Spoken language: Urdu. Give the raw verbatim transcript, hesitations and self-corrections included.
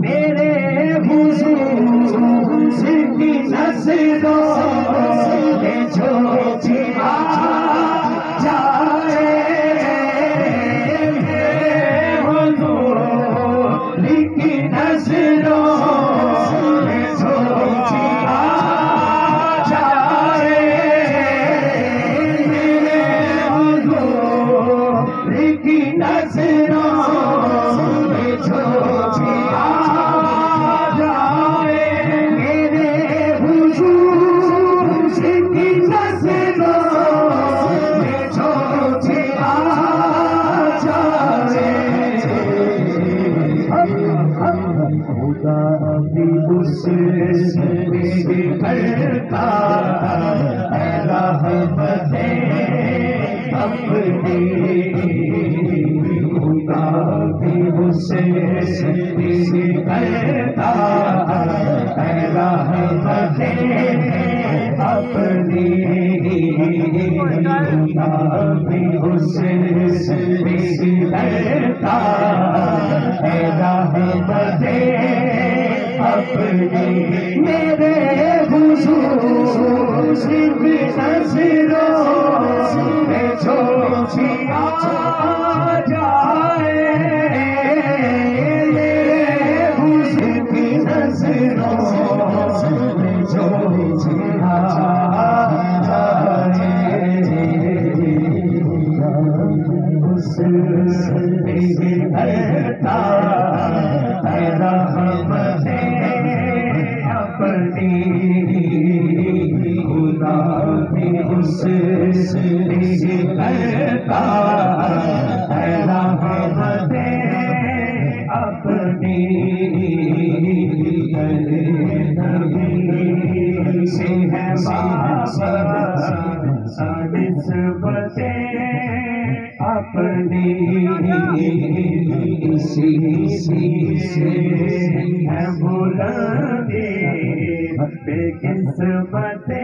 میرے حضور کی نظروں سے جو چرا جائے میرے حضور کی نظروں سے جو چرا جائے میرے حضور کی نظروں سے جو چرا جائے میرے حضور کی نظروں سے جو چرا جائے خدا بھی اس سے کرتا ہے رحمت اپنی خدا بھی اس سے کرتا ہے رحمت اپنی خدا بھی اس سے کرتا ہے رحمت اپنی میرے حضور صرف نظروں میں جو چرا جائے میرے حضور کی نظروں میں جو چرا جائے اس سے کرتا ہے رحمت اپنی خدا بھی اس سے کرتا ہے رحمت اپنی نبی سے ہے نسبتیں اپنی اسی سے ہے بلندی بے قسمتیں